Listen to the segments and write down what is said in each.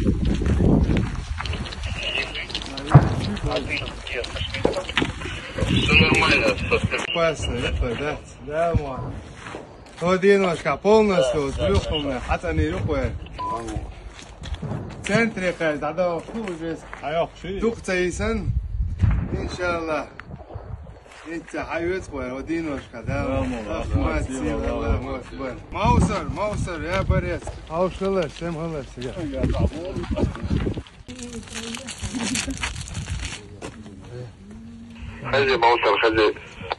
Все нормально. Попасна, да? Да, мама. Одиночка полностью, трехкомная, хотя не рукой. В центре, когда уже духцейсан, иншаллах. Это хайвец бой, одиночка, да? Маусар, я борец. Аушалаш, всем халаш, я. Хази, Маусар, хази.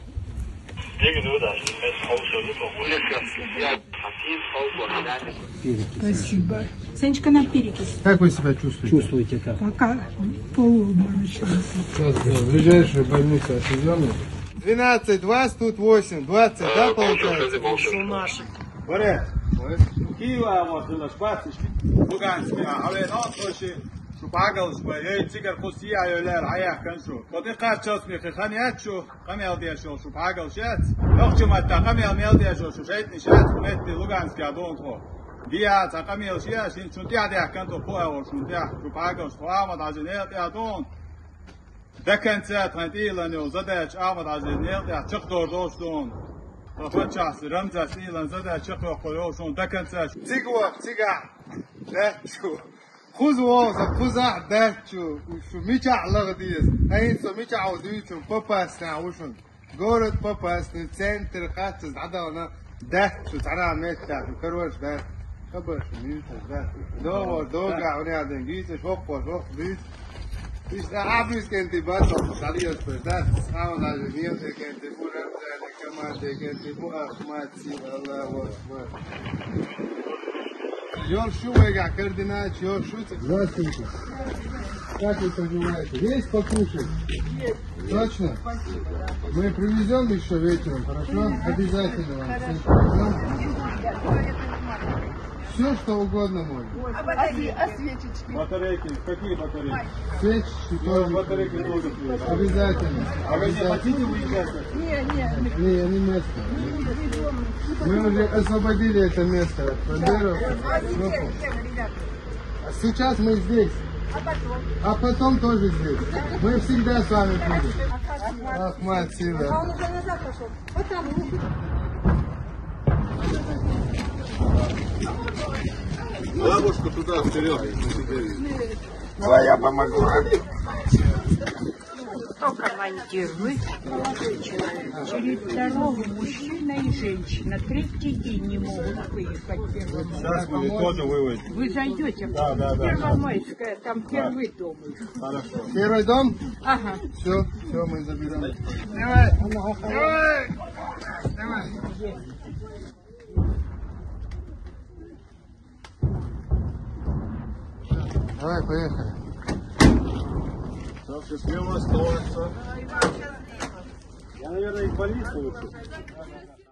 Спасибо. Санечка, на перекись. Как вы себя чувствуете? Чувствуете как? Пока полуобморочно. Сейчас, ближайшая больница отвезем. 12, 20, тут 8, 20, да, получается? Наши. Борец. Киева, вот, Луганск, а вы носочи. شو بعقل شوي تيجر قصية يولر عيا كنشو قدي قات شوس ميخي خانيات شو قمي أودي شو بعقل شات لقش ما تقمي أميودي شو شيتني شات مت لوغانسك أدون خو ديا تقمي أشياء شو ديا ديا كنتو قوة وشو ديا شو بعقل شو آمد عزينير ديا دون دكان سات هنتي لانيو زداش آمد عزينير ديا تقدر دوش دون رفتشاس رمزة سيلان زداش تقدر قيوشون دكان سات تيجا لا شو خذ داتشو شو ميچع لغديس هين سو ميچع وديچو Popasna وشون غورت Popasna центр خاص عدانا داتشو تعنا ميتا كروش ده خبر مين ده دوغا وني دنجيس شوق بيس بيس عابس كنت بس عليه ده ساو لا نيو كنت بولا كمان كنت بو احمد سي الله اكبر Ёр шуэга, координат, ёр шутик. Здравствуйте. Как вы поживаете? Есть покушать? Есть. Точно? Спасибо. Мы привезем еще вечером, хорошо? Обязательно вам все привезем. Все, что угодно можно. А свечечки? Батарейки. Какие батарейки? Свечечки тоже. Батарейки тоже. Обязательно. А вы не хотите уезжать? Не, не место. Мы уже освободили это место от Бандеры. Сейчас мы здесь. А потом тоже здесь. Мы всегда с вами будем. Ахмад Сила. А он уже назад пошел. Вот там. Бабушку туда, вперед. Давай я помогу. Кто командир? Вы молодой человек. Через дорогу мужчина и женщина. Третий день не могут выехать в Первомайское. Сейчас мы тоже выводим. Вы зайдете в Первомайское, там первый дом. Хорошо. Первый дом? Ага. Все, мы заберем. Давай. Давай, поехали. Все смело оставаться. Я, наверное, и в больницу лучше.